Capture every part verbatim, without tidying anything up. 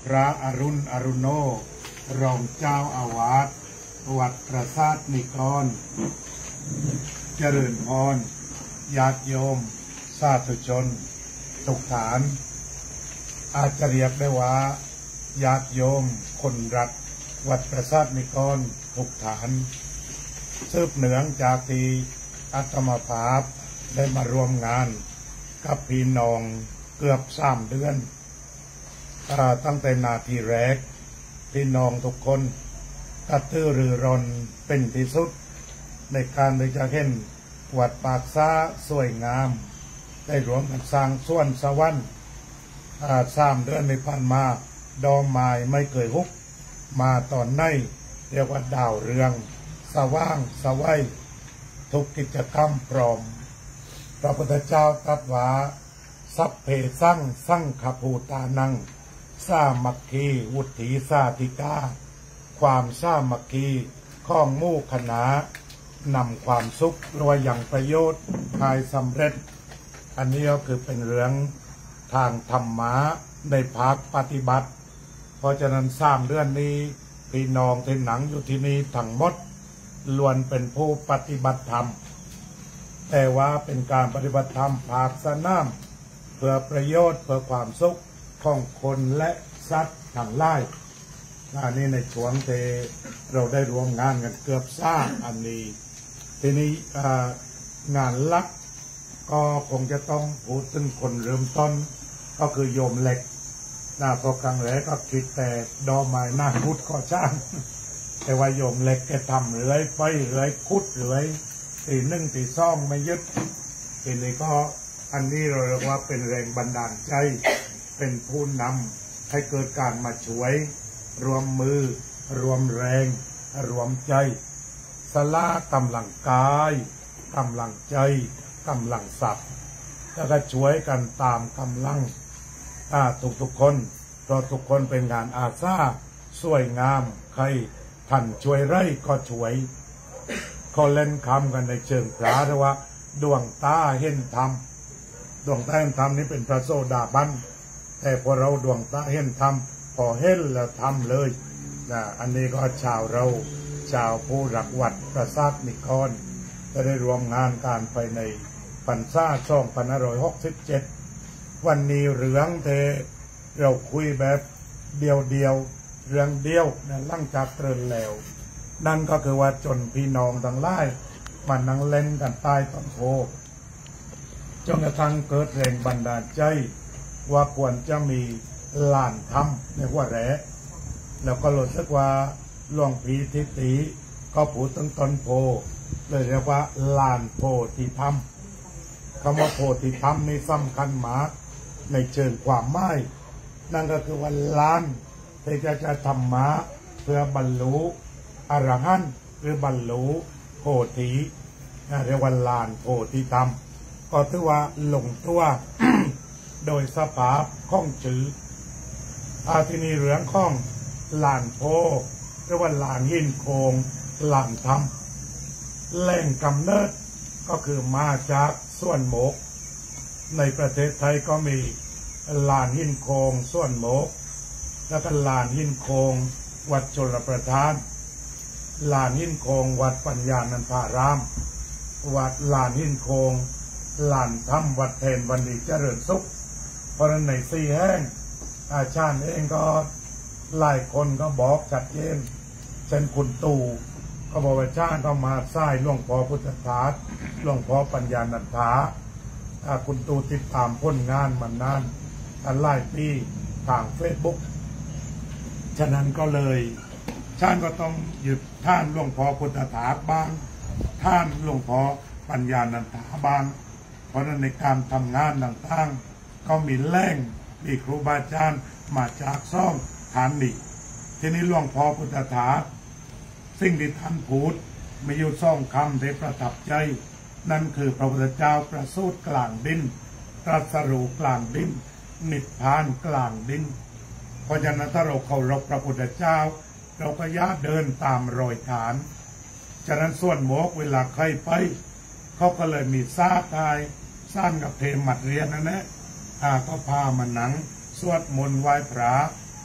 พระอรุณอรุโนรองเจ้าอาวาสวัดประสาทนิกรเจริญพรญาติโยมสาธุชนทุกฐานอาจจะเรียกได้ว่าญาติโยมคนรักวัดประสาทนิกรทุกฐานสืบเนื่องจากที่อาตมาภาพได้มาร่วมงานกับพี่น้องเกือบสามเดือนตั้งแต่นาทีแรกพี่น้องทุกคนกระตือรือร้นเป็นที่สุดในการที่จะเห็นวัดปากซ้าสวยงามได้รวมกันสร้างส่วนสวรรค์สามเดือนในพันมาดอกไม้ไม่เคยหุบมาตอนในเรียกว่าดาวเรืองสว่างสวัยทุกกิจกรรมพร้อมพระพุทธเจ้าตรัสว่าสัพเพสังสังฆภูตานังสามัคคีวุฒิสาธิกาความสามัคคีข้องมู่คณะนำความสุขรวยอย่างประโยชน์ภายสำเร็จอันนี้ก็คือเป็นเรื่องทางธรรมะในภาคปฏิบัติเพราะฉะนั้นสามเดือนนี้พี่น้องที่หนังอยู่ที่นี่ทั้งหมดล้วนเป็นผู้ปฏิบัติธรรมแต่ว่าเป็นการปฏิบัติธรรมภาคสนามเพื่อประโยชน์เพื่อความสุขของคนและสัตว์ทั้งหลายอันนี้ในช่วงที่เราได้รวมงานกันเกือบสร้างอันนี้ทีนี้งานลักก็คงจะต้องพูดถึงคนเริ่มต้นก็คือโยมเหล็กนะพอครั้งแรกก็คิดแต่ดอกไม้หน้าพุดก็ช่างแต่ว่าโยมเหล็กแกทำเรื่อยไปเรื่อยคุดเรื่อยตีหนึ่งตีซ่องไม่ยึดทีนี้ก็อันนี้เราเรียกว่าเป็นแรงบันดาลใจเป็นผู้นำให้เกิดการมาช่วยรวมมือรวมแรงรวมใจสละกำลังกายกำลังใจกำลังทรัพย์แล้วก็ช่วยกันตามกำลังทุกทุกคนเพราะทุกคนเป็นงานอาสาสวยงามใครท่านช่วยไร่ก็ช่วยเขาเล่นคำกันในเชิงพระแต่ว่าดวงตาเห็นธรรมดวงตาเห็นธรรมนี้เป็นพระโสดาบันแต่พอเราดวงตาเห็นธรรมพอเห็นแล้วทำเลยนะอันนี้ก็ชาวเราชาวผู้รักวัดประสาทนิกรจะได้รวมงานการไปในพรรษาสองพันห้าร้อยหกสิบเจ็ดวันนี้เรื่องเทเราคุยแบบเดียวเดียวเรื่องเดียวนะหลังจากเตริญแล้วนั่นก็คือว่าจนพี่น้องทั้งหลายมานั่งเล่นกันใต้ต้นโพจนกระทั่งเกิดแรงบันดาลใจว่าควรจะมีลานธรรมในหัวแหล่แล้วก็รู้สึกว่าหลวงพี่ทิติก็พูดตั้งต้นโพเลยเรียกว่าลานโพธิธรรมคำว่าโพธิธรรมนี่สำคัญมากในเชิงความหมายนั่นก็คือว่าลานที่จะจะธรรมะเพื่อบรรลุอรหันต์หรือบรรลุโพธิเรียกว่าลานโพธิธรรมก็ถือว่าลงตัว โดยสภาพข้องจืออาที่นี่เรื่องข้องลานโพเรียกว่าลานหินโคงลานธรรมแหล่งกำเนิดก็คือมาจากส่วนโมกในประเทศไทยก็มีลานหินโคงส่วนโมกแล้วก็ลานหินโคงวัดชลประทานลานหินโคงวัดปัญญานันทารามวัดลานหินโคงลานธรรมวัดเทนวันดีเจริญสุขเพราะนั้นในสี่แห่งอาจารย์เองก็หลายคนก็บอกชัดเจนเช่นคุณตู่ก็บอกว่าชาติก็มาสร้างหลวงพ่อพุทธทาสหลวงพ่อปัญญานันทาคุณตู่ติดตามผลงานมานานอันหลายปีทางเฟซบุ๊กฉะนั้นก็เลยชาติก็ต้องหยุดท่านหลวงพ่อพุทธทาสบ้างท่านหลวงพ่อปัญญานันทาบ้างเพราะนั้นในการทำงานต่างๆก็มีแหล่งมีครูบาอาจารย์มาจากซ่องฐานนี้ทีนี้หลวงพ่อพุทธทาสสิ่งที่ท่านพูดมีอยู่สองคำที่ประทับใจนั่นคือพระพุทธเจ้าประสูติกลางดินตรัสรู้กลางดินนิพพานกลางดินเพราะฉะนั้นถ้าเราเคารพพระพุทธเจ้าเราก็ย่าเดินตามรอยฐานฉะนั้นส่วนโมกเวลาใครไปเขาก็เลยมีซาตายสร้างกับเพมัดเรียนนั่นแหละอาก็พามาหนังสวดมนต์ไหว้พระ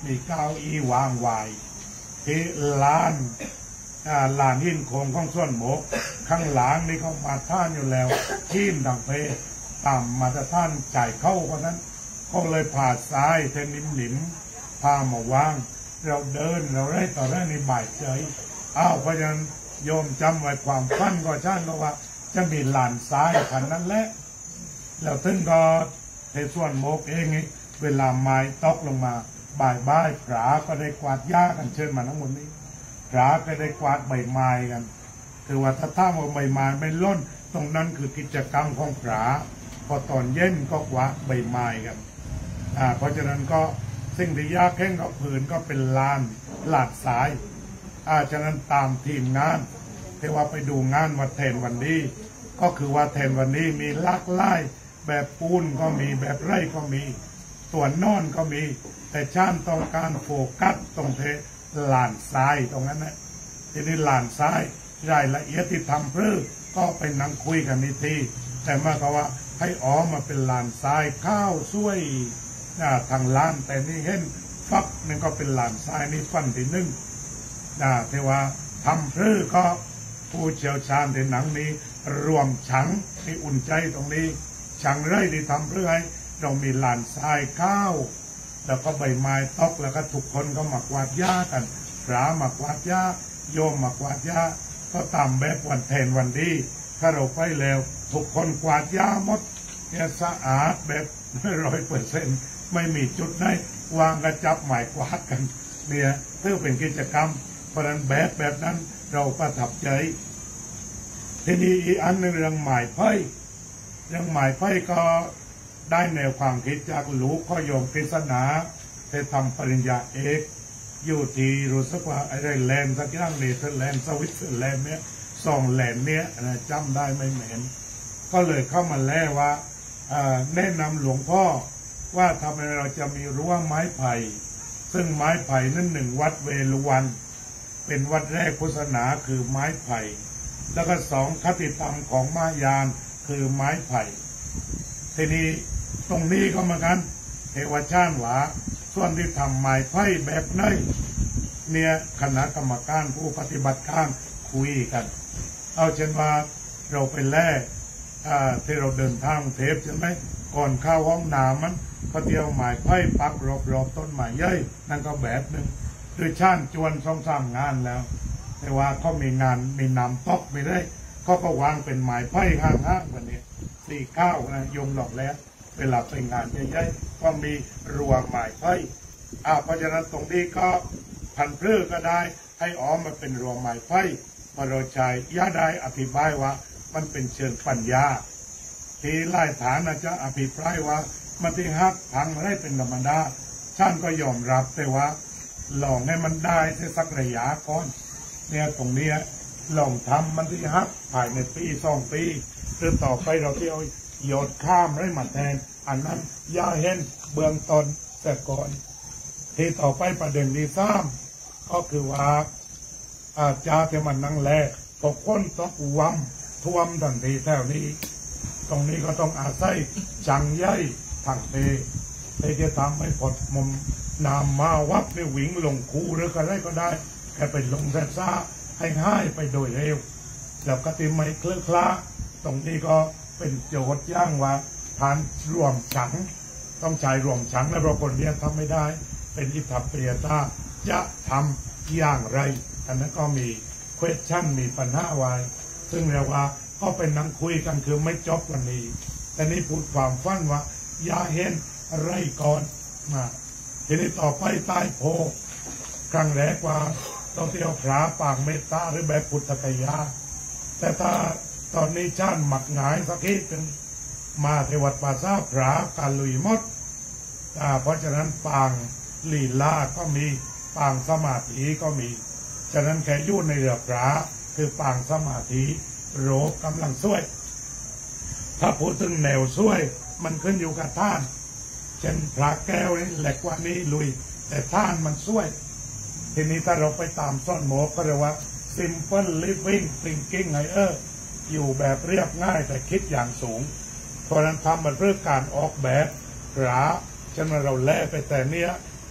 มีเก้าอี้วางไว้ที่ลานลานหินโคงของส่วนหมกข้างหลังนี่เขามาท่านอยู่แล้วทีมดังเพตามมาตรฐานจ่ายเข้าเพราะนั้นเขาเลยผ่าซ้ายเทนิมหลิมพามาวางเราเดินเราได้ต่อได้ในบ่ายเฉยอ้าวเพราะฉะนั้นโยมจำไว้ความฟันก็ช่างก็ว่าจะมีลานซ้ายขันนั้นแหละแล้วถึงก็ในส่วนโมกเองเวลาไม้ตกลงมาบ่ายบ่ายผาก็ได้กวาดหญ้ากันเชิญมาทั้งหมดนี้ผาก็ได้กวาดใบไม้กันคือว่าถ้าท่าว่าใบไม้ไม่ล้นตรงนั้นคือกิจกรรมของผาพอตอนเย็นก็กวาดใบไม้กันอ่าเพราะฉะนั้นก็สิ่งที่ยากแค่งกับผืนก็เป็นลานหลาดสายอาฉะนั้นตามทีมงานที่ว่าไปดูงานวัดแทนวันนี้ก็คือว่าแทนวันนี้มีหลากหลายแบบปูนก็มีแบบไร่ก็มีตัวนอนก็มีแต่ช่างต้องการโฟกัสตรงเทลานทรายตรงนั้นนะทีนี้ลานทรายรายละเอียดที่ทำเพื่อก็ไปนั่งคุยกันนิทีแต่เมื่อเขาว่าให้ออกมาเป็นลานทรายข้าวช่วยทางล้านแต่นี่เห็นฟักนั่นก็เป็นลานทรายนี่ฟันที่หนึ่งนะแต่ว่าทำเพื่อก็ผู้เชี่ยวชาญในหนังนี้รวมฉังที่อุ่นใจตรงนี้ฉังไร่ที่ทำเพื่อให้เรามีลานทรายข้าวแล้วก็ใบไม้ตกแล้วก็ทุกคนก็มากวาดหญ้ากันพระมากวาดหญ้าโยมมากวาดหญ้าก็ตามแบบวันแทนวันดีถ้าเราไปแล้วทุกคนกวาดหญ้าหมดเนี่ยสะอาดแบบร้อยเปอร์เซ็นต์ไม่มีจุดไหนวางกระจับหมายกวาดกันเนี่ยเพื่อเป็นกิจกรรมเพราะนั้นแบบแบบนั้นเราประทับใจทีนี้อีกอันหนึ่งเรื่องหมายไพ่เรื่องหมายไพ่ก็ได้แนวความคิดจากหลวงพ่อโยมกฤษณาที่ทำปริญญาเอกอยู่ที่รู้สึกว่าอะไรแลนด์สักอย่างเนเธอร์แลนด์สวิตเซอร์แลนด์เนี้ยสองแลนด์เนี้ยนะจำได้ไม่เหม็นก็เลยเข้ามาแล้ว่าแนะนำหลวงพ่อว่าทำไมเราจะมีรั้วไม้ไผ่ซึ่งไม้ไผ่นั้นหนึ่งวัดเวลุวันเป็นวัดแรกพุทธศาสนาคือไม้ไผ่แล้วก็สองคติธรรมของมหายานคือไม้ไผ่ทีนี้ตรงนี้ก็เหมือนกันเทวชาติหวาส่วนที่ทำไม้ไผ่แบบไหนเนี่ยคณะกรรมการผู้ปฏิบัติการคุยกันเอาเช่นว่าเราไปแล่ที่เราเดินทางเทปใช่ไหมก่อนเข้าห้องน้ำมันก็เที่ยวไม้ไผ่ปักรอบๆต้นไม้ใหญ่นั่นก็แบบหนึ่งโดยช่างจวนสองสามงานแล้วแต่ว่าเขามีงานมีน้ำตกไม่ได้เขาก็วางเป็นไม้ไผ่ข้างๆวันนี้สี่เก้านะยงหลอกแล้วเวลาไปงานใหญ่ๆก็มีรัวไม้ไผ่อ่าเพราะฉะนั้นตรงนี้ก็พันเพื่อก็ได้ให้ออกมาเป็นรัวไม้ไผ่พอเราใช้ย่าได้อธิบายว่ามันเป็นเชิงปัญญาที่ไล่ฐานอาจจะอภิปรายว่ามันที่ฮักพังไม่ได้เป็นธรรมดาท่านก็ยอมรับแต่ว่าลองให้มันได้สักระยะก่อนเนี่ยตรงนี้ลองทำมันที่ฮักภายในปีสองปีหรือต่อไปเราที่เอาโยนข้ามได้มาแทนอันนั้นย่าเห็นเบื้องต้นแต่ก่อนที่ต่อไปประเด็นที่สามก็คือว่าอาจารย์ที่มันนั่งแลตกค้นตกวัมท่วมทันทีแถวนี้ตรงนี้ก็ต้องอาศัยจังย่อยทางเทที่จะทำให้ผดมุมน้ำมาวับในวิ่งลงคูหรืออะไรก็ได้แค่ไปลงแซ่ซ่าให้ง่ายไปโดยเร็วแล้วก็ติไม่เคลื่อนคลาตรงนี้ก็เป็นโจทย์ย่างว่าทานรวมฉังต้องใช้รวมฉังและเราคนเดียวทำไม่ได้เป็นอิทธิปริยตาจะทำอย่างไรอันนั้นก็มีเควสชั่นมีปัญหาไว้ซึ่งเรียกว่าก็เป็นนั่งคุยกันคือไม่จบวันนี้แต่นี้พูดความฟันว่าอย่าเห็นไรก่อนมาทีนี้ต่อไปใต้โพครั้งแรกว่าต้องเที่ยวพระปางเมตตาหรือแบบพุทธกยาแต่ถ้าตอนนี้ช่านหมักหงายสักทีหนึ่งมาที่วัดป่าซาพระการลุยมดเพราะฉะนั้นปางลีลาก็มีปางสมาธิก็มีฉะนั้นแค่ยุ่ในเรือพระคือปางสมาธิโรคกำลังช่วยถ้าพูดถึงแนวช่วยมันขึ้นอยู่กับท่านเช่นพระแก้วนี่แหลกกว่านี้ลุยแต่ท่านมันช่วยทีนี้ถ้าเราไปตามซ่อนหมอก็เรียกว่า simple living thinking ไงเอออยู่แบบเรียบง่ายแต่คิดอย่างสูงเพราะนั้นทำมันเรื่องการออกแบบพระฉะนั้นเราแลไปแต่เนี้ย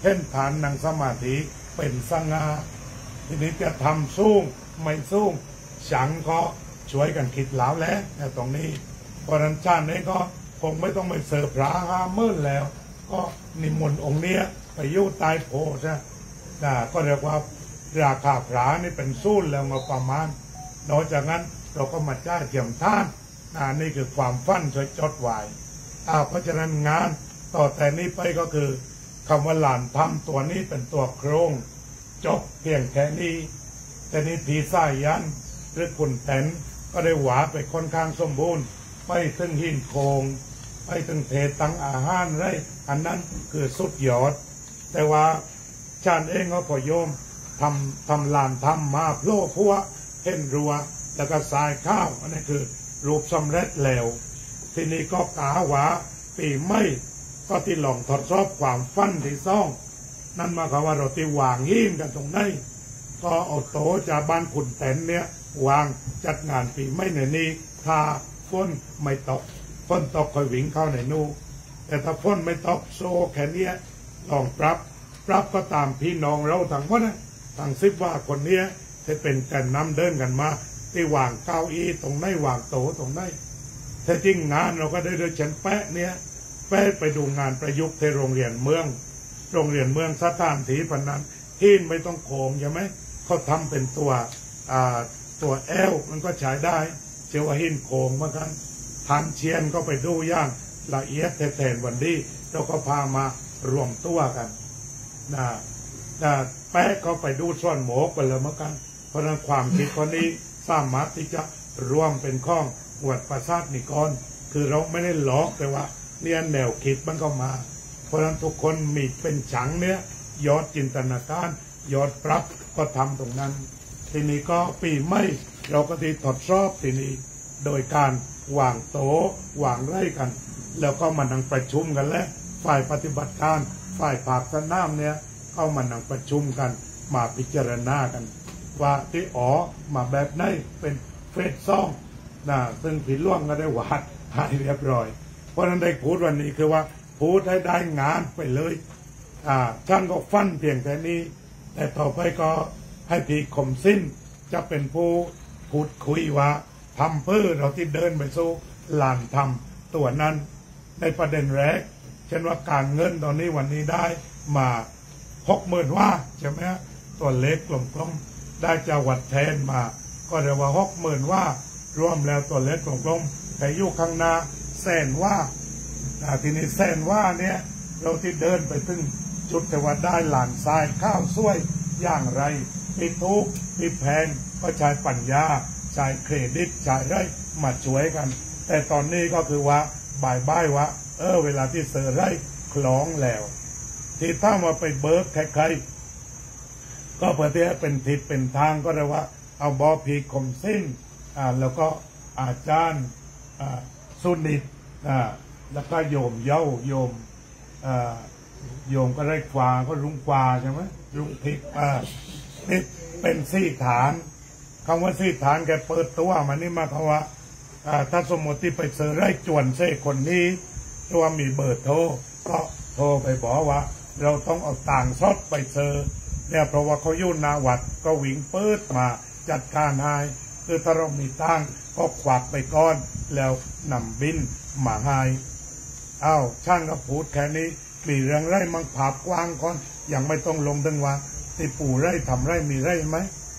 เห็นฐานนั่งสมาธิเป็นสง่าทีนี้จะทำสูงไม่สูงฉันก็ช่วยกันคิดแล้วแหละแต่ตรงนี้เพราะนั้นชาตินี้ก็คงไม่ต้องไปเสิร์ฟพระห้ามื่นแล้วก็นิมนต์องค์เนี้ยไปอยู่ใต้โพใช่นะก็เรียกว่าราคาพระนี่เป็นสู้แล้วมาประมาณนอกจากนั้นเราก็มาจ้าเทียมท่านนะนี่คือความฟันช่วยจดไว้อ่าเพราะฉะนั้นงานต่อแต่นี้ไปก็คือคำว่าหลานทำตัวนี้เป็นตัวโครงจบเพียงแค่นี้แต่นี้ผีสายยันหรือขุนแผนก็ได้หวาไปค่อนข้างสมบูรณ์ไปถึงหินโคงไปถึงเทตังอาหารไรอันนั้นคือสุดยอดแต่ว่าชาติเองก็พอโยมทำทำลานทำมาโผล่พัวเห็นรัวแล้วก็สายข้าวอันนี้คือรูปสำเร็จแล้วทีนี้ก็กาว่าปีไม่ก็ที่ลองทดสอบความฟันที่ซ่องนั่นมาคำว่าเราที่วางหินกันตรงไหนก็เอาโต๊ะจากบ้านขุนแตนเนี่ยวางจัดงานปีไม่ในนี้ถ้าฝนไม่ตกฝนตกค่อยวิ่งเข้าในนู่แต่ถ้าฝนไม่ตกโซ่แค่นี้ลองปรับปรับก็ตามพี่น้องเราทั้งหมดนะทั้งสิบว่าคนนี้จะเป็นกันนำเดินกันมาที่วางเก้าอี้ตรงไหนวางโต๊ะตรงไหนแต่จริงงานเราก็ได้โดยฉันแปะเนี่ยแปะไปดูงานประยุกต์ที่โรงเรียนเมืองโรงเรียนเมืองสถานที่พันนั้นที่ไม่ต้องโค้งใช่ไหมเขาทำเป็นตัวอ่าตัวแอลมันก็ใช้ได้เจ้าหินโค้งเหมือนกันทานเชียนก็ไปดูย่างละเอียดแทนวันนี้เราก็พามารวมตัวกันนะนะแปะก็ไปดูส่วนหมกไปเลยเหมือนกันเพราะนั้นความคิดคนนี้สามารถที่จะรวมเป็นข้องอวดประสาทนิกรคือเราไม่ได้หลอกแต่ว่าเนี่ยแนวคิดมันก็มาเพราะนั้นทุกคนมีเป็นฉังเนี้ยยอดจินตนาการยอดปรับก็ทำตรงนั้นทีนี้ก็ปีไม่เราก็ที่ทดสอบทีนี้โดยการวางโต๊ะวางไร่กันแล้วก็มานั่งประชุมกันและฝ่ายปฏิบัติการฝ่ายภาคสนามเนี่ยเข้ามานั่งประชุมกันมาพิจารณากันว่าที่อ๋อมาแบบไหนเป็นเฟสซ่องนะซึ่งผีล่วงก็ได้วาดให้เรียบร้อยเพราะนั้นได้พูดวันนี้คือว่าพูดให้ได้งานไปเลยอ่าท่านก็ฟันเพียงแค่นี้แต่ต่อไปก็ให้ผีคมสิ้นจะเป็นผู้พูดคุยว่าทำเพื่อเราที่เดินไปสู่ลานทำตัวนั้นในประเด็นแรกเช่นว่าการเงินตอนนี้วันนี้ได้มาหกหมื่นว่าใช่ไหมตัวเล็กกลมๆได้จังหวัดแทนมาก็เรียกว่าหกหมื่นว่ารวมแล้วตัวเล็กกลมๆแต่ยุคข้างหน้าแสนว่าทีนี้แสนว่าเนี่ยเราที่เดินไปถึงจุดแต่ว่าได้หลานทรายข้าวซ้วยอย่างไรมีทุกมีแพงก็ใช้ปัญญาใช้เครดิตใช้ไรมาช่วยกันแต่ตอนนี้ก็คือว่าบ่ายบ่ายว่าเออเวลาที่เสือไรคล้องแล้วที่ถ้ามาไปเบิร์กใครๆก็เพื่อที่จะเป็นทิศเป็นทางก็เรียกว่าเอาบอพีคมสิ้นอ่าแล้วก็อาจารย์อ่าสุนิตอ่าแล้วก็โยมเย้าโยมอ่าโยมก็ได้กวาก็ลุงกวาใช่ไหมลุงทิพย์อ่านี่เป็นสี่ฐานคำว่าสี่ฐานแกเปิดตัวมานี่มาคำว่าถ้าสมมติที่ไปเจอไร่จวนเซ่คนนี้ตัวมีเบอร์โทรก็โทรไปบอกว่าเราต้องเอาต่างซดไปเจอเนี่ยเพราะว่าเขายุ่นนาวัดก็วิ่งเปิดมาจัดการให้คือถ้าเรามีตั้งก็ขวักไปก้อนแล้วนำบินมาให้อ้าวช่างก็พูดแค่นี้มีเรื่องไร่มังผาบกว้างก่อนยังไม่ต้องลงดึงว่าที่ปู่ไร่ทำไร่มีไร่ไหม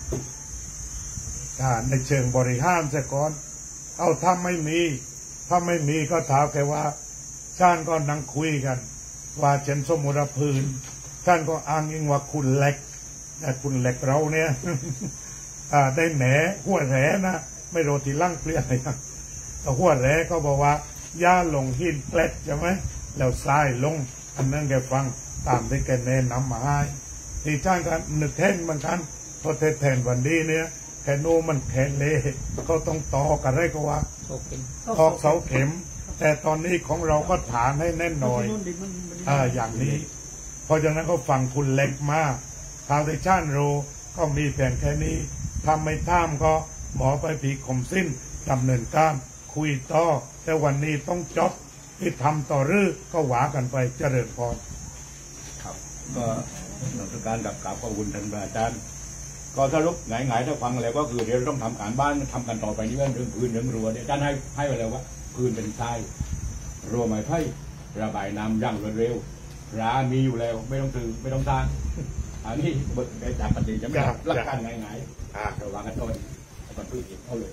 ในเชิงบริหารเสียก่อนเอาถ้าไม่มีถ้าไม่มีก็ถามแค่ว่าท่านก็นั่งคุยกันว่าเช่นสมุรพืนท่านก็อ้างอิงว่าคุณเล็กแต่คุณเล็กเราเนี่ย ได้แหนหัวแหนะไม่โรตีลั่งเปลี่ยนอะไรแต่หัวแหก็บอกว่าย่าลงหินเกล็ดใช่ไหมแล้วทรายลงอันนั้นแกฟังตามที่แกแนะนำมาให้ที่ท่านกันนึกแท่นมันกันพอแทนวันนี้เนี่ยแค่โน้มันแค่เละเขาต้องต่อกันได้ก็ว่าตอกเสาเข็มแต่ตอนนี้ของเราก็ฐานให้แน่นหน่อยอ่าอย่างนี้เพราะฉะนั้นเขาฟังคุณเล็กมากทางที่ช่านโรก็มีเพียงแค่นี้ทำไม่ท่ามก็หมอไปผีข่มสิ้นดำเนินการคุยต่อแต่วันนี้ต้องจบที่ทำต่อรื้อก็หวากันไปเจริญพรครับก็หนังสือการกับกราบขอบคุณท่านอาจารย์ก็สรุปหงายๆถ้าฟังแล้วก็คือเดี๋ยวต้องทำการบ้านทำกันต่อไปนี่เรื่องพื้นเรื่องรั้วเนี่ยอาจารย์ให้ให้ไปแล้วว่าพื้นเป็นทรายรั้วไม้ไผ่ระบายน้ำอย่างรวดเร็วร้านมีอยู่แล้วไม่ต้องซื้อไม่ต้องสร้างอันนี้เบิกได้จากปฏิจะไม่รักการหงายๆระวังกันต้นมันพื้นอีกเอาเลย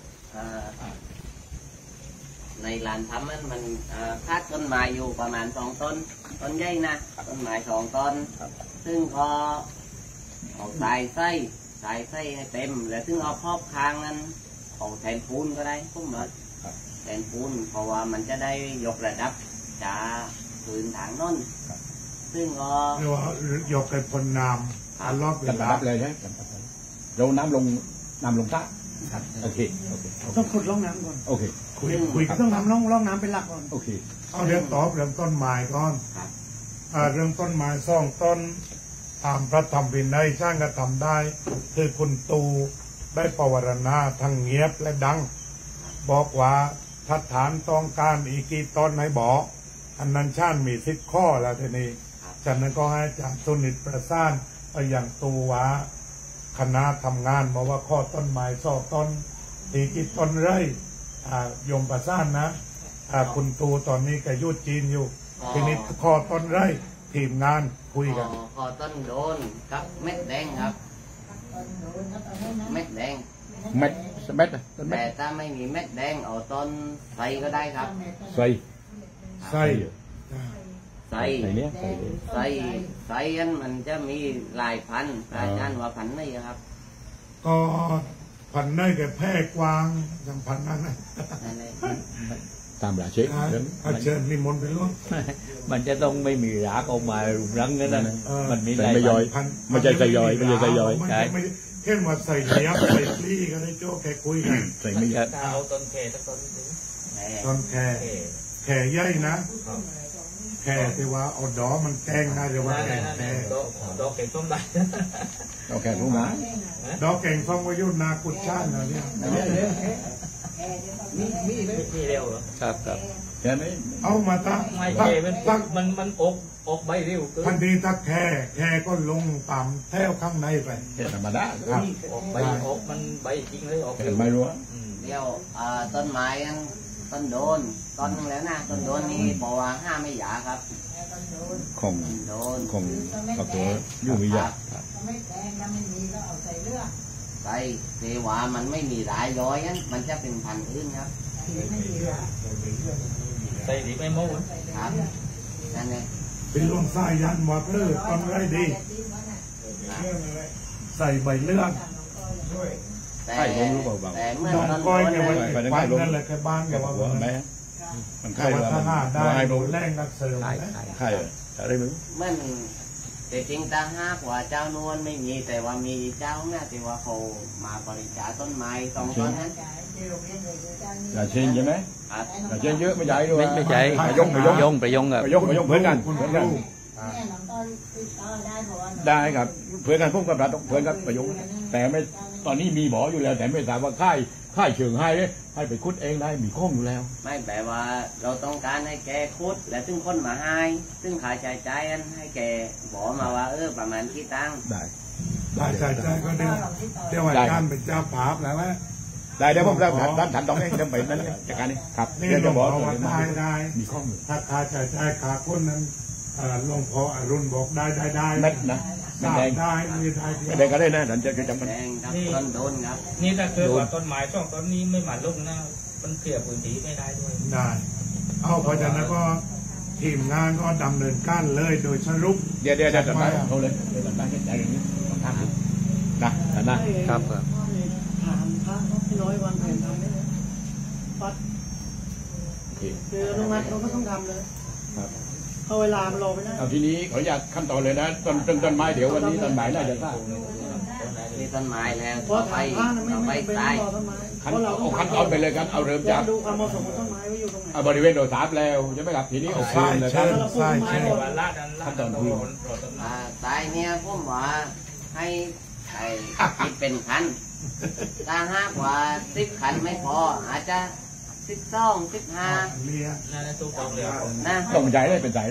ในลานทำมันมันคาดต้นไม้อยู่ประมาณสองต้นต้นใหญ่นะต้นไม้สองต้นซึ่งพอเอาใส่ไส้ใส่ไส้ให้เต็มแล้วซึ่งเอาครอบคางนั้นเอาแทนปูนก็ได้พุ่มเหรอแทนปูนเพราะว่ามันจะได้ยกระดับจากพื้นฐานน้นซึ่งก็เรียกว่ายกเป็นพลนามรอบเวลาเลยใช่เราน้ำลงน้ำลงท่าโอเคต้องขุดร่องน้ำก่อนโอเคคุยคุยต้องทำร่องร่องน้ำเป็นหลักก่อนโอเคเอาเรื่องตอบเรื่องต้นไม้ก่อนเรื่องต้นไม้ซ่องต้นตามพระธรรมวินัยสร้างกระทำได้คือคุณตูได้ปวารณาทั้งเงียบและดังบอกว่าถ้าฐานต้องการอีกกี่ต้นให้บอกอันนั้นชาติมีสิบข้อแล้วทีนี้จากนั้นก็ให้อาจารย์สุนิตประสานไปอย่างตูวาคณะทำงานบอกว่าข้อต้นไม้ซอกต้นอีกกี่ต้นไร่ยมประสานนะคุณตูตอนนี้ก็ยุดจีนอยู่ทีนี้ข้อต้นไร่ทีมงานคุยกันพอต้นโดนครับเม็ดแดงครับเม็ดแดงเม็ดเม็ดแต่ถ้าไม่มีเม็ดแดงเอาต้นใส่ก็ได้ครับใส่ใส่ใส่ใส่ใส่อันมันจะมีหลายพันอาจารย์ว่าพันไหนครับก็พันไหนแกแพร่กวางอย่างพันนั้นนะตามหลักเชิญเชิญนิมนต์ไปล่วงมันจะต้องไม่มีรากออกมารุมรังนั่นนะมันมีไม่ย่อยมันจะใส่ย่อยมันจะใส่ย่อยใช่เช่นว่าใส่เลี้ยบใส่ปลีกันให้โจ้แกคุยกันใส่ไม่เยอะเอาต้นแค่ต้นต้นแค่แค่ใหญ่นะแค่ที่ว่าเอาดอกมันแกงนะจะว่าแกงแค่ดอกแกงส้มได้ดอกแกงส้มนะดอกแกงส้มวายุนากุชาตินะเนี่ยมีมีมีเร็วเหรอครับครับแค่นี้เอามาตั้งไม่แค่มันมันมันอกอกใบเร็วทันทีถ้าแค่แค่ก็ลงต่ำแถวข้างในไปธรรมดาครับอกใบอกมันใบจริงเลยออกไม่รู้เดี๋ยวต้นไม้ต้นโดนต้นนึงแล้วนะต้นโดนนี่บอกว่าห้าไม่หยาครับของโดนของกับตัวยุ่งไม่ยากใส่เทวามันไม่มีรายย้อยนั้นมันจะเป็นพันธุ์อื่นครับใส่ดีไม่โม้ครับนั่นเองเป็นลมใส่ยันหมดเลยต้นไรดีใส่ใบเลื่อนแต่แต่เมื่อต้นก้อยเนี่ยมันไปนั่นแหละแค่บ้านแค่ว่าแม่มันไข่ว่าถ้าหน้าได้โดนแรงนักเสริมไข่อะไรมึงมันแต่จริงตาห้ากว่าเจ้านวลไม่มีแต่ว่ามีเจ้าเนี่ยแต่ว่าเขามาบริจาคต้นไม้สองต้นนั้นอย่าเช่นใช่ไหมอย่าเช่นเยอะไม่ใหญ่ด้วยไม่ใช่ไปยงไปยงไปยงไปยงไปยงเพื่อนกันเพื่อนกันได้ครับเพื่อนกันพุ่งกับรัฐเพื่อนกันไปยงแต่ไม่ตอนนี้มีหมออยู่แล้วแต่ไม่ทราบว่าค่ายค่ายเชิงให้ให้ไปคุดเองได้มีข้องอยู่แล้วไม่แปลว่าเราต้องการให้แกคุดและซึ่งคนมาให้ซึ่งขายใจใจอันให้แกบอกมาว่าเออประมาณกี่ตังค์ได้ได้ใจใจก็เดี๋ยวเดี๋ยวอาจารย์เป็นเจ้าภาพแล้วไหมได้เดี๋ยวผมจะทำทำทำตรงนี้เดี๋ยวไปนั้นจากการนี้ครับเดี๋ยวจะบอกว่าได้ได้มีข้อมูลถ้าขาใจใจขาคนนั้นหลวงพ่ออรุณบอกได้ได้ได้เม็ดนะไม่แดงได้ไม่ได้ไม่แดงก็ได้นะฉันจะจำมันนี่ต้นโดนครับนี่ถ้าเกิดว่าต้นไม้ช่องต้นนี้ไม่หมันลุ่งนะมันเกลี่ยพื้นที่ไม่ได้ด้วยได้เอาเพราะฉะนั้นก็ทีมงานก็ดำเนินการเลยโดยสรุปเดี๋ยวเดี๋ยวจัดไปเอาเลยจัดไปใจอย่างนี้ทำนะนะครับครับถามพระพี่น้อยวางแผนทำได้ไหมปัดคือลงมาเราก็ต้องทำเลยเอาเวลามันรอไม่ได้เอาทีนี้ขออนุญาตขั้นตอนเลยนะต้นต้นต้นไม้เดี๋ยววันนี้ต้นไม้น่าจะทราบมีต้นไม้แล้วไปไปตายขั้นเอาขั้นตอนไปเลยกันเอาเริ่มจากดูความเหมาะสมของต้นไม้ไว้อยู่ตรงไหนบริเวณโดยสามแล้วใช่ไหมครับทีนี้เอาพื้นเลยครับใช่ใช่ขั้นตอนพื้นตายเนี่ยผมว่าให้ใช้คิดเป็นคันถ้าห้ากว่าสิบคันไม่พออาจจะสิบสองสิบห้าน่าจะตู้กองเลยนะต้องใจได้เป็นใจได้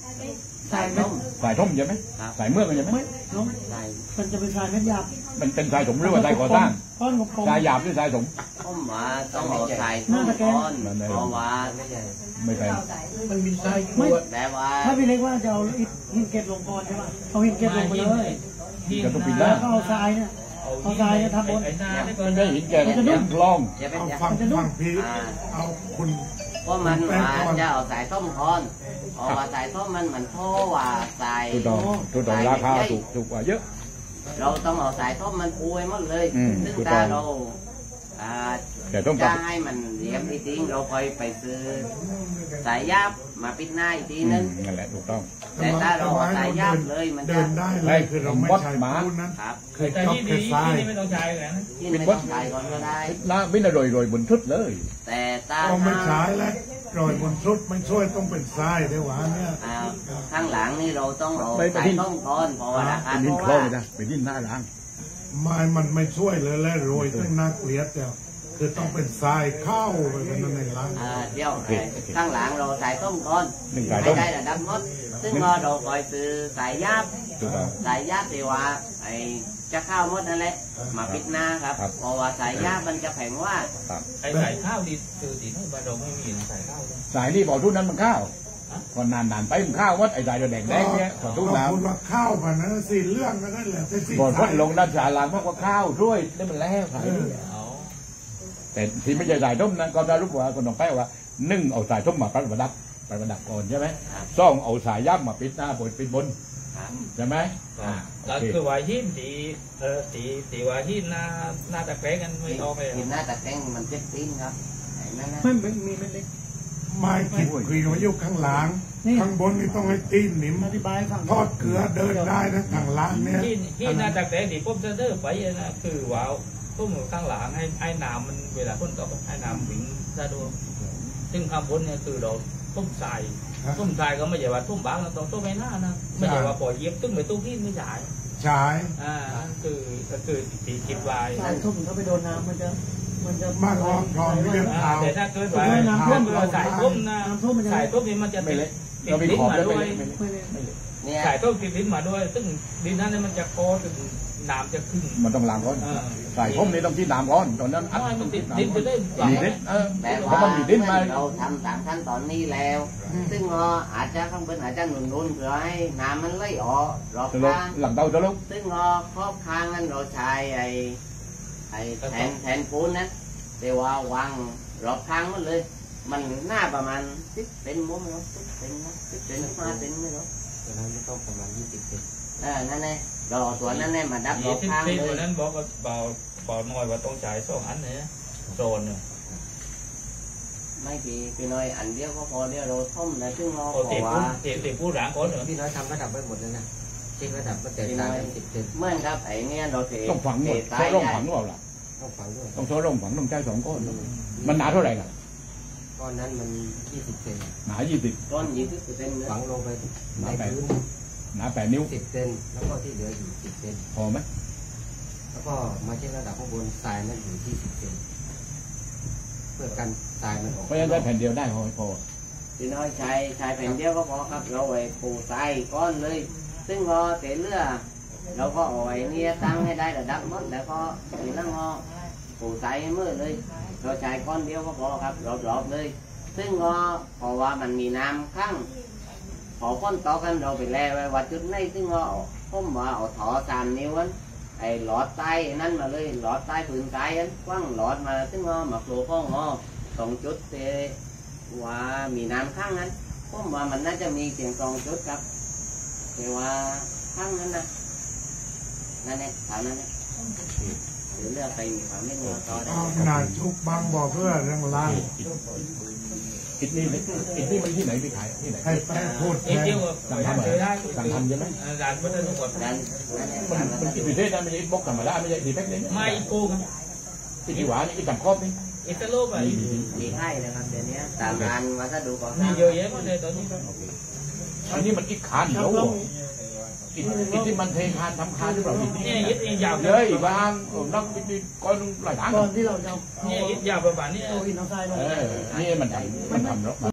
สายต้มสายท่มใช่ไหมครับสายเมืองใช่ไหมไม่น้องสายมันจะเป็นทรายเม็ดหยาบมันเป็นสายสมหรือว่าสายก่อสร้างก้อนกลมสายหยาบหรือสายสมต้มว่าต้องเอาสายต้มก่อนเพราะว่าไม่ใช่มันมีไส้ไม่แต่ว่าถ้าพี่เล็กว่าจะเอาหินเกล็ดลงก่อนใช่ป่ะเอาหินเกล็ดลงไปเลยที่จะต้องปิดนาได้แล้วก็เอาทรายเนี่ย เอาทรายเนี่ยทำบนไอ้นาเนี่ยก็ไม่ได้หินแก่หินคลองจะเป็นเอาอย่างฟังฟังพี่เอาคุณเพราะมันว่าจะเอาสายต้มก่อนเพราะว่าสายต้มมันมันโทว่าสายถูกต้องถูกต้องราคาถูกถูกกว่าเยอะเราต้องเอาสายต้มมันปูให้หมดเลยอืมซึ่งถูกต้ถ้าองเราอ่าแต่ต้องจะกับให้มันเรียบจริงๆเราคอยไปซื้อสายยับมาปิดหน้าอีกทีอืนึมงนั่นแหละถูกต้องแต่ถ้าเราเอาสายยับเลยมันเดิจะนได้เลยคือเราไม่ใช่พูดนั้นครับคือแต่จอบที่แค่ดีทรายที่นี่ไม่ต้องใช้กันนะที่ไม่ต้องใส่ก่อนก็ได้น้าไม่ได้โรยโรยบนชุดเลยแต่ถ้าก็ไม่ใช้แล้วรอยบนชุดไม่ช่วยต้องเป็นทรายได้หวาเนี่ยอ่าข้างหลังนี่เราต้องเอาไม่ไปสายที่ต้มก่อนเพราะว่าราคาเป็นเพดินราะคลองว่าจ้ะเป็นดินหน้าล้างไม่มันไม่ช่วยเลยและโรยตั้งน่าเกลียดแต่คือต้องเป็นทรายเข้าไปเป็นนั่นในล้างอ่าเดี๋ยวข้างหลังเราใส่ต้มก่อนหนึ่งสายให้ต้มได้ระดับมดซึ่งพอเราคอยซื้อสายยับถูกต้องสายยับที่ว่าไอ้จะเข้ามดนั่นแหละมาปิดหน้าครับครับเพราะว่าสายยับมันจะแข็งว่าครับไอ้ใส่ข้าวดีคือตีนู้นบ้านเราไม่มีใส่ข้าวเลยสายนี่บอกทุกนั้นมันข้าวก่อนนานนานๆไปมันข้าววัดไอ้สายแดงแดงเนี่ยขอทุกขอบน้คุณว่าเข้าไปนะสีเรื่องก็ได้แหละแต่สีำก่อนวัดลงด้านชาลามากกว่าข้าวด้วยได้มันแล้วสายเอาแต่ที่ไม่ใช่สายต้มนั้นก็ได้รู้ว่าคนต้องแป้ว่านึ่งเอาสายต้มมาประดับประดับก่อนใช่ไหมสองเอาสายย่ำมาปิดหน้าบนปิดบนครับใช่ไหมอ่าแล้วโอเคคือว่าหินตีเออตีตีว่าหินหน้าหน้าตะแกรงกันไม่ออกเลยกินหน้าตะแกรงมันเจ็บตีนครับไอ้นั่นนะไม่ไม่มีเม็ดเล็กไม่คิดคุยว่าอยู่ข้างหลังนี่ข้างบนนี่ต้องให้ตีนหนิมอธิบายให้ฟังทอดเกลือเดินได้นะข้างหล่างเนี่ยหินหินหน้าตะแกรงที่ผมจะเดินไปนะคือว่าตุ้มข้างหลังให้ไอ้น้ำมันเวลาพ่นตกไอ้น้ำวิ่งสะดวกซึ่งข้างบนเนี่ยคือเราต้มทรายต้มทรายก็ไม่ใช่ว่าต้มบางเราต้องต้มไม่หน้านะไม่ใช่ว่าปล่อยเย็บตุ้มไปตุ้มที่ไม่ใช่ใช้อ่าคือก็คือตีคิดไว้สายทุ่มถ้าไปโดนน้ำมันจะมันจะมากกว่าพร้อมเรียงอ่าเท้าแต่ถ้าเกิดว่าน้ำท่วมเราใส่ต้มนะใส่ต้มนี่มันจะไม่ติดเละติดเรามีลิ้นขอบมาแล้วด้ไม่วยเละไม่เละไม่เลยไม่เละเนี่ยใส่ต้มติดลิ้นมาด้วย ซึ่งลิ้นนั้นเนี่ยมันจะโคถึงน้ำจะขึ้นมันต้องล้างก่อนอ่าสายต้มนี่ต้องที่น้ำก่อนตอนนั้นอัดไม่มัต้อน งติที่ดน้ำลิ้นก่อนไปได้มีลิ้นเออแต่เพราะว่ามันมีลิ้นมาเราทำตามขั้นตอนนี้แล้ว ซึ่งเราอาจจะข้างบนอาจจะหนุนนุนๆเพื่อให้น้ำมันไหลออกรอบจะลงข้างหลังเตาจะลงซึ่งเราครอบข้างนั้นเราใช้ไอ้ไอ้แทนแทนปูนนั้นแต่ว่าวางรอบข้างมันเลย มันหน้าประมาณสิบเซนมั้งเนาะสิบเซนนะสิบเซนห้าเซนไม่รู้ตอนนั้นไม่ต้องประมาณยี่สิบเซนเออนั่นแหละเราเอาส่วนนั้นแหละมาดับรยี่อบสิบข้างปีเลวันยนั้นบอกว่าเบาเบาหน่อยว่าต้องใช้สองอันเนี่ยโซนเนี่ยไม่ปีพี่น้อยอันเดียวก็พอเดียวเราท่อมแล้วซึ่งเราโอ้บอตีกพูว่าตีตีพูดหลังก่อนเหรอพี่น้อยทำระดับไว้หมดแล้วนะเช็คระดับก็แตกต่างกันสิบเซนเหมื่อนครับไอ้เนี่ยเราเทต้องฝังหมดเทโซ่ตายร่องได้ฝังหรือเปล่าล่ะต้องฝังด้วยต้องโซ่ร่องฝังต้องใช้สองก้อนมันหนาเท่าไหร่ล่ะก้อนนั้นมันยี่สิบเซนหนายี่สิบก้อนยี่สิบเปอร์เซ็นต์ฝังลงไปในพื้นหนาแปดนิ้วสิบเซนแล้วก็ที่เหลืออยู่สิบเซนพอไหมแล้วก็มาเช็คระดับข้างบนทรายนั้นอยู่ที่สิบเซนเพื่อกันทรายมันออกเพราะฉะนั้นได้แผ่นเดียวได้พอพอพี่น้อยใช้ใช้แผ่นเดียวก็พอครับเราไว้ปูใส่ก้อนเลย ซึ่งพอเตะเลือเราก็เอาไอ้เนี่ยตั้งให้ได้ระดับหมดแล้วก็ทีละงอปูใส่ให้มือเลย เราใช้ก้อนเดียวก็พอครับรอบๆเลย ซึ่งก็เพราะว่ามันมีน้ำข้างพอพ้นต่อกันเราไปแล่ไว้ว่าจุดไหนซึ่งก็ผมว่าเอาถอสามนิ้วนั้นไอ้หลอดใต้นั่นมาเลยหลอดใต้ผืนใต้นั้นกว้างหลอดมาซึ่งก็หมักโลข้องงอสองจุดเตว่ามีน้ำข้างนั้นผมว่ามันน่าจะมีเสียงสองจุดครับแต่ว่าข้างนั้นนะนั่นเองแถวนั้นเองหรือเลือกไปมีความไม่งัวต่อได้เอาหนาชุกบางบ่อเพื่อเรื่องล้างอิดนี่อิดนี่มันที่ไหนไปขายที่ไหนให้แป้พูดแทเอ็งนเดียวกับเคยได้สั่งทำใช่ไหมร้านก็ได้ทุกคนนั่นนั่นเองมันมันอิดพิเศษนะไม่ใช่อิดบล็อกธรรมดาไม่ใช่อิดแพ็คนี่ไม่โกงอิดที่หวานอิดต่ำครอบนี่อิตาโลไปมีให้นะครับเดี๋ยวนี้ตามงานวัสดุก่อสมีร้างเยอะแยะมากเลยตอนนี้อันนี้มันอิดคานเดียวอิดอิดที่มันเทคานทำคานหรือเปล่าอิดเนี่ยนี่ยึดเองยาวเยอะอีกบางนักอิดนี่ก้อนหลายล้านก่อนที่เราจะเอาเนี่ยยึดยาวประมาณนี้เอาหินเอาทรายลงเออนี่มันทำมันทำแล้ว